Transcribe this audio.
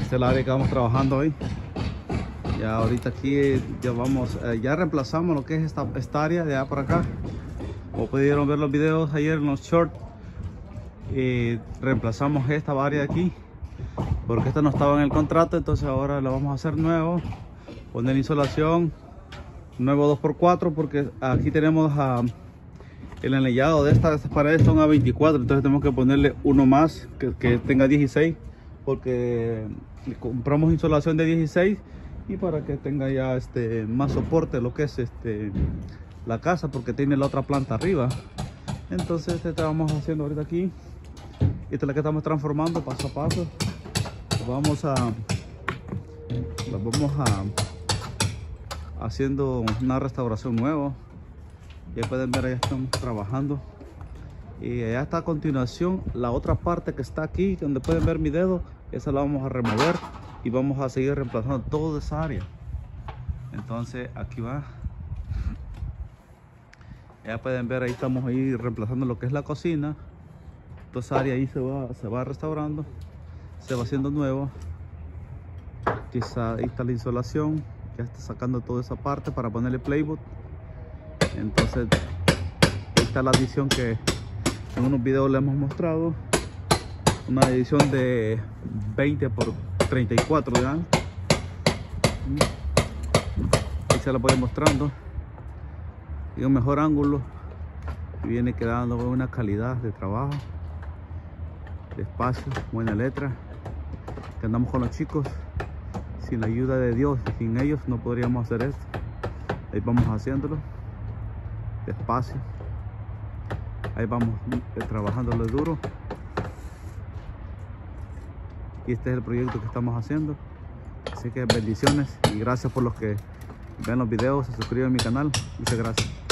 Esta es la área que vamos trabajando hoy. Ya ahorita aquí ya vamos, ya reemplazamos lo que es esta área de allá para acá. Como pudieron ver los videos ayer en los shorts, reemplazamos esta área de aquí porque esta no estaba en el contrato, entonces ahora lo vamos a hacer nuevo, poner insolación nuevo 2x4, porque aquí tenemos el anellado de estas paredes son a 24, entonces tenemos que ponerle uno más que tenga 16, porque compramos insolación de 16 y para que tenga ya más soporte lo que es la casa, porque tiene la otra planta arriba. Entonces estamos haciendo ahorita aquí. Esta es la que estamos transformando paso a paso. Vamos haciendo una restauración nueva. Ya pueden ver, allá estamos trabajando. Y allá está a continuación la otra parte que está aquí, donde pueden ver mi dedo. Esa la vamos a remover y vamos a seguir reemplazando toda esa área. Entonces aquí va. Ya pueden ver, ahí estamos ahí reemplazando lo que es la cocina. Toda esa área ahí se va restaurando, se va haciendo nuevo. Aquí ahí está la insolación, ya está sacando toda esa parte para ponerle plywood. Entonces ahí está la adición que en unos videos le hemos mostrado, una edición de 20 por 34 ya. Ahí se la voy mostrando y un mejor ángulo, y viene quedando una calidad de trabajo, de espacio, buena letra. Que andamos con los chicos, sin la ayuda de Dios, sin ellos no podríamos hacer esto. Ahí vamos haciéndolo despacio, ahí vamos trabajándolo duro, y este es el proyecto que estamos haciendo. Así que bendiciones y gracias por los que ven los videos, se suscriben a mi canal. Muchas gracias.